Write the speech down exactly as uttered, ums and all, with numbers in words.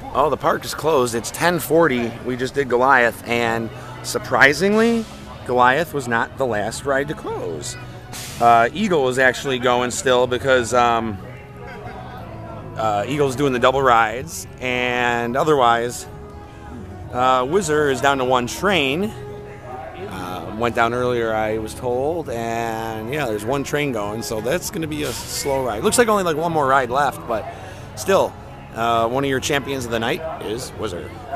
Oh, the park is closed. It's ten forty. We just did Goliath, and surprisingly, Goliath was not the last ride to close. Uh, Eagle is actually going still because um, uh, Eagle's doing the double rides, and otherwise, uh, Whizzer is down to one train. Uh, went down earlier, I was told, and yeah, there's one train going, so that's going to be a slow ride. Looks like only like one more ride left, but still, uh, one of your champions of the night is Whizzer.